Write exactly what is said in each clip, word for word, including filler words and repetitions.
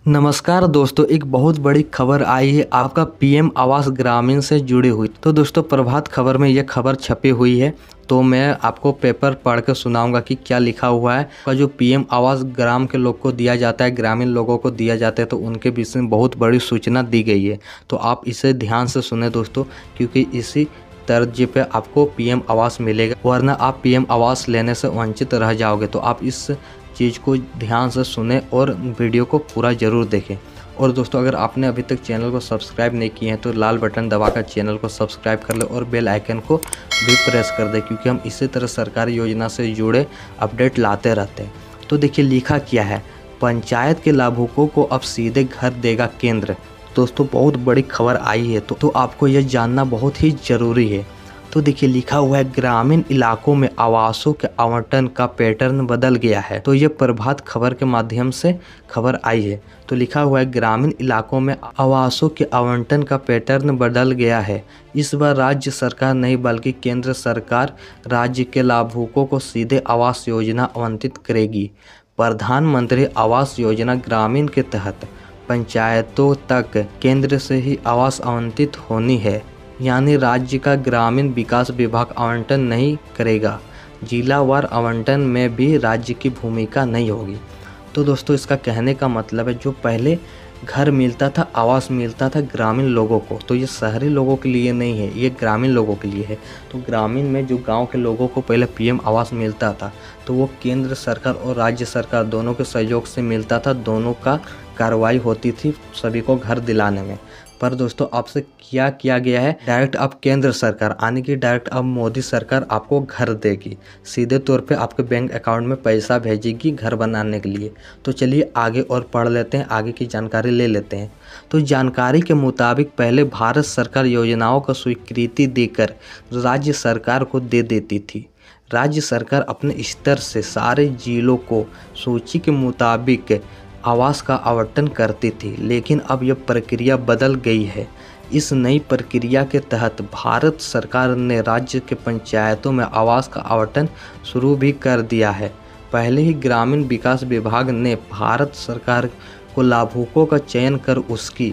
नमस्कार दोस्तों, एक बहुत बड़ी खबर आई है आपका पीएम आवास ग्रामीण से जुड़ी हुई। तो दोस्तों, प्रभात खबर में यह खबर छपी हुई है, तो मैं आपको पेपर पढ़ के सुनाऊंगा कि क्या लिखा हुआ है। का जो पीएम आवास ग्राम के लोग को दिया जाता है, ग्रामीण लोगों को दिया जाता है, तो उनके विषय में बहुत बड़ी सूचना दी गई है। तो आप इसे ध्यान से सुने दोस्तों, क्योंकि इसी तर्ज पे आपको पीएम आवास मिलेगा, वरना आप पीएम आवास लेने से वंचित रह जाओगे। तो आप इस चीज़ को ध्यान से सुने और वीडियो को पूरा ज़रूर देखें। और दोस्तों, अगर आपने अभी तक चैनल को सब्सक्राइब नहीं किए हैं तो लाल बटन दबाकर चैनल को सब्सक्राइब कर ले और बेल आइकन को भी प्रेस कर दे, क्योंकि हम इसी तरह सरकारी योजना से जुड़े अपडेट लाते रहते हैं। तो देखिए लिखा क्या है, पंचायत के लाभुकों को अब सीधे घर देगा केंद्र। दोस्तों, बहुत बड़ी खबर आई है, तो, तो आपको यह जानना बहुत ही ज़रूरी है। तो देखिए लिखा हुआ है, ग्रामीण इलाकों में आवासों के आवंटन का पैटर्न बदल गया है। तो ये प्रभात खबर के माध्यम से खबर आई है। तो लिखा हुआ है, ग्रामीण इलाकों में आवासों के आवंटन का पैटर्न बदल गया है। इस बार राज्य सरकार नहीं बल्कि केंद्र सरकार राज्य के लाभुकों को सीधे आवास योजना आवंटित करेगी। प्रधानमंत्री आवास योजना ग्रामीण के तहत पंचायतों तक केंद्र से ही आवास आवंटित होनी है, यानी राज्य का ग्रामीण विकास विभाग आवंटन नहीं करेगा। जिलावार आवंटन में भी राज्य की भूमिका नहीं होगी। तो दोस्तों, इसका कहने का मतलब है, जो पहले घर मिलता था, आवास मिलता था ग्रामीण लोगों को, तो ये शहरी लोगों के लिए नहीं है, ये ग्रामीण लोगों के लिए है। तो ग्रामीण में जो गांव के लोगों को पहले पीएम आवास मिलता था, तो वो केंद्र सरकार और राज्य सरकार दोनों के सहयोग से मिलता था, दोनों का कार्रवाई होती थी सभी को घर दिलाने में। पर दोस्तों, आपसे क्या किया गया है, डायरेक्ट अब केंद्र सरकार आने की, डायरेक्ट अब मोदी सरकार आपको घर देगी, सीधे तौर पे आपके बैंक अकाउंट में पैसा भेजेगी घर बनाने के लिए। तो चलिए आगे और पढ़ लेते हैं, आगे की जानकारी ले लेते हैं। तो जानकारी के मुताबिक पहले भारत सरकार योजनाओं को स्वीकृति देकर राज्य सरकार को दे देती थी। राज्य सरकार अपने स्तर से सारे जिलों को सूची के मुताबिक आवास का आवंटन करती थी, लेकिन अब यह प्रक्रिया बदल गई है। इस नई प्रक्रिया के तहत भारत सरकार ने राज्य के पंचायतों में आवास का आवंटन शुरू भी कर दिया है। पहले ही ग्रामीण विकास विभाग ने भारत सरकार को लाभुकों का चयन कर उसकी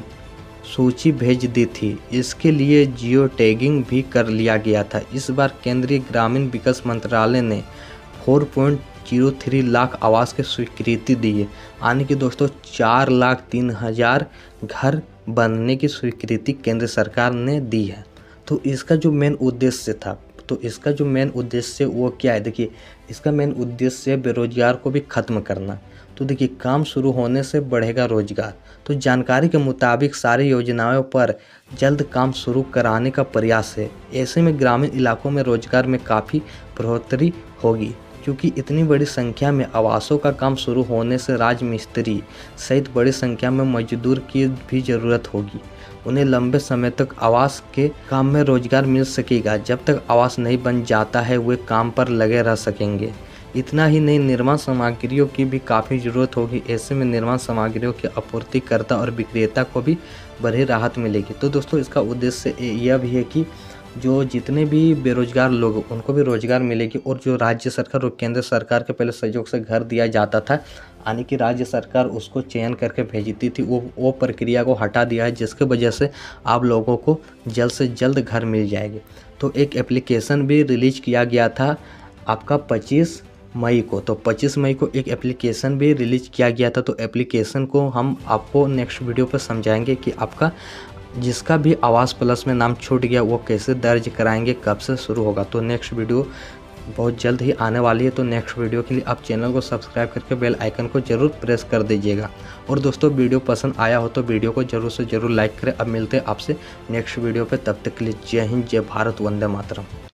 सूची भेज दी थी। इसके लिए जियो टैगिंग भी कर लिया गया था। इस बार केंद्रीय ग्रामीण विकास मंत्रालय ने चार पॉइंट जीरो तीन लाख आवास की स्वीकृति दी है, यानी कि दोस्तों चार लाख तीन हजार घर बनने की स्वीकृति केंद्र सरकार ने दी है। तो इसका जो मेन उद्देश्य था, तो इसका जो मेन उद्देश्य वो क्या है, देखिए इसका मेन उद्देश्य बेरोजगार को भी खत्म करना। तो देखिए, काम शुरू होने से बढ़ेगा रोजगार। तो जानकारी के मुताबिक सारी योजनाओं पर जल्द काम शुरू कराने का प्रयास है। ऐसे में ग्रामीण इलाकों में रोजगार में काफ़ी बढ़ोतरी होगी, क्योंकि इतनी बड़ी संख्या में आवासों का काम शुरू होने से राजमिस्त्री सहित बड़ी संख्या में मजदूर की भी ज़रूरत होगी। उन्हें लंबे समय तक आवास के काम में रोजगार मिल सकेगा। जब तक आवास नहीं बन जाता है, वे काम पर लगे रह सकेंगे। इतना ही नहीं, निर्माण सामग्रियों की भी काफ़ी ज़रूरत होगी। ऐसे में निर्माण सामग्रियों के आपूर्तिकर्ता और विक्रेता को भी बड़ी राहत मिलेगी। तो दोस्तों, इसका उद्देश्य यह भी है कि जो जितने भी बेरोजगार लोग उनको भी रोजगार मिलेगी, और जो राज्य सरकार और केंद्र सरकार के पहले सहयोग से घर दिया जाता था, यानी कि राज्य सरकार उसको चयन करके भेजती थी, वो वो प्रक्रिया को हटा दिया है, जिसके वजह से आप लोगों को जल्द से जल्द घर मिल जाएगी। तो एक एप्लीकेशन भी रिलीज किया गया था आपका पच्चीस मई को। तो पच्चीस मई को एक एप्लीकेशन भी रिलीज किया गया था। तो एप्लीकेशन को हम आपको नेक्स्ट वीडियो पर समझाएंगे कि आपका जिसका भी आवास प्लस में नाम छूट गया वो कैसे दर्ज कराएंगे, कब से शुरू होगा। तो नेक्स्ट वीडियो बहुत जल्द ही आने वाली है। तो नेक्स्ट वीडियो के लिए आप चैनल को सब्सक्राइब करके बेल आइकन को जरूर प्रेस कर दीजिएगा। और दोस्तों, वीडियो पसंद आया हो तो वीडियो को जरूर से जरूर लाइक करें। अब मिलते हैं आपसे नेक्स्ट वीडियो पे, तब तक के लिए जय हिंद, जय भारत, वंदे मातरम।